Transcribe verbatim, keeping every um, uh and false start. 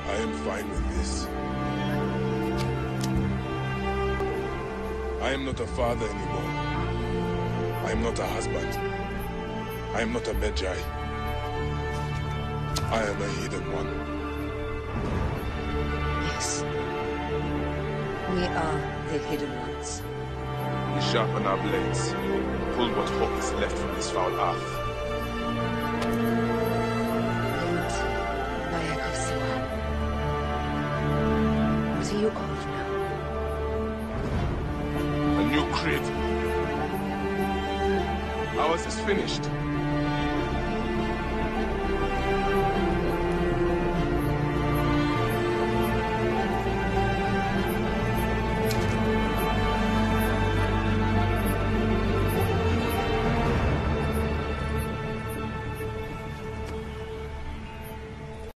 I am fine with this. I am not a father anymore. I am not a husband. I am not a Medjay. I am a hidden one. Yes. We are the hidden ones. We sharpen our blades, pull what hope is left from this foul earth. What are you of now? A new creed. Ours is finished.